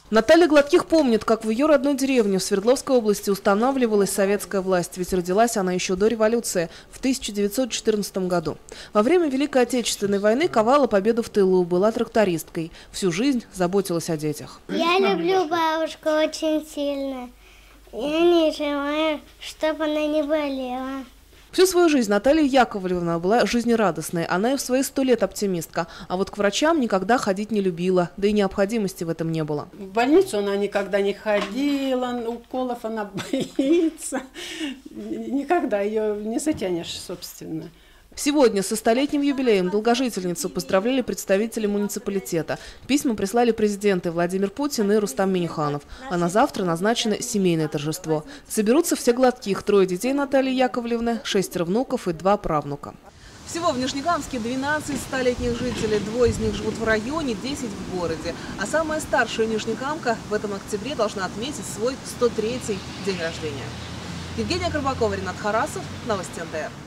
Наталья Гладких помнит, как в ее родной деревне в Свердловской области устанавливалась советская власть, ведь родилась она еще до революции, в 1914 году. Во время Великой Отечественной войны ковала победу в тылу, была трактористкой. Всю жизнь заботилась о детях. Я люблю бабушку очень сильно. Я не желаю, чтобы она не болела. Всю свою жизнь Наталья Яковлевна была жизнерадостной. Она и в свои 100 лет оптимистка. А вот к врачам никогда ходить не любила. Да и необходимости в этом не было. В больницу она никогда не ходила, уколов она боится. Никогда ее не затянешь, собственно. Сегодня со 100-летним юбилеем долгожительницу поздравляли представители муниципалитета. Письма прислали президенты Владимир Путин и Рустам Минниханов. А на завтра назначено семейное торжество. Соберутся все Гладких: 3 детей Натальи Яковлевны, 6 внуков и 2 правнука. Всего в Нижнекамске 12 100-летних жителей. 2 из них живут в районе, 10 в городе. А самая старшая нижнекамка в этом октябре должна отметить свой 103-й день рождения. Евгения Горбакова, Ренат Харасов, Новости НТР.